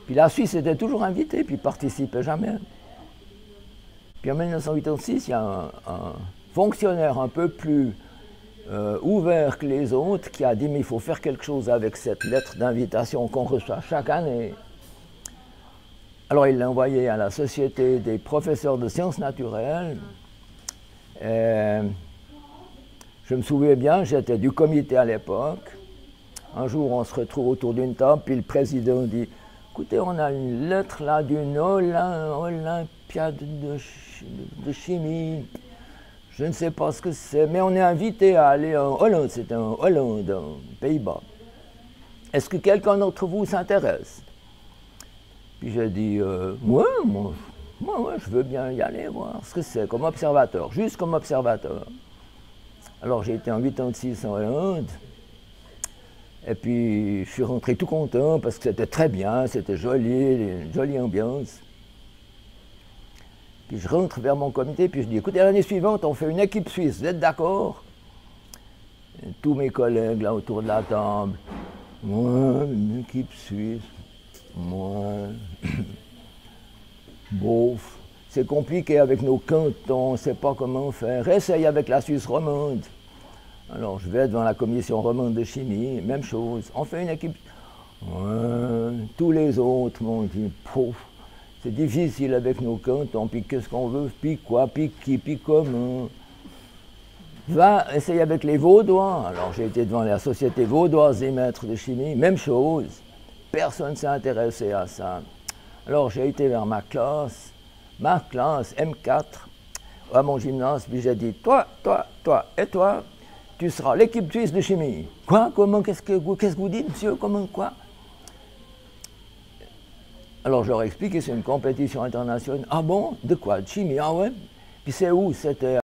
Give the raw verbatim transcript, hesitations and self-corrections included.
Puis la Suisse était toujours invitée, puis participait jamais. Puis en mille neuf cent quatre-vingt-six, il y a un, un fonctionnaire un peu plus euh, ouvert que les autres qui a dit mais il faut faire quelque chose avec cette lettre d'invitation qu'on reçoit chaque année. Alors il l'a envoyé à la Société des professeurs de sciences naturelles. Et je me souviens bien, j'étais du comité à l'époque. Un jour, on se retrouve autour d'une table, puis le président dit « Écoutez, on a une lettre là d'une Olympiade de, de chimie. Je ne sais pas ce que c'est, mais on est invité à aller en Hollande. C'est en Hollande, aux Pays-Bas. Est-ce que quelqu'un d'entre vous s'intéresse ?» Puis j'ai dit euh, « Moi, moi, moi ouais, je veux bien y aller voir ce que c'est, comme observateur, juste comme observateur. » Alors j'ai été en quatre-vingt-six en Hollande. Et puis, je suis rentré tout content parce que c'était très bien, c'était joli, une jolie ambiance. Puis je rentre vers mon comité, puis je dis, écoutez, l'année suivante, on fait une équipe suisse, vous êtes d'accord? Tous mes collègues là autour de la table, moi, une équipe suisse, moi, bof, c'est compliqué avec nos cantons, on ne sait pas comment faire, essaye avec la Suisse romande. Alors je vais devant la commission romande de chimie, même chose, on fait une équipe. Ouais, tous les autres m'ont dit, pouf, c'est difficile avec nos cantons, puis qu'est-ce qu'on veut, puis quoi, puis qui, puis comment. Va essayer avec les Vaudois. Alors j'ai été devant la Société vaudoise des maîtres de chimie, même chose, personne ne s'est intéressé à ça. Alors j'ai été vers ma classe, ma classe M quatre, à mon gymnase, puis j'ai dit, toi, toi, toi, et toi, tu seras l'équipe suisse de chimie. Quoi? Comment? Qu'est-ce que, qu'est-ce que vous dites, monsieur? Comment? Quoi? Alors je leur ai expliqué, c'est une compétition internationale. Ah bon? De quoi? De chimie? Ah ouais? Puis c'est où? C'était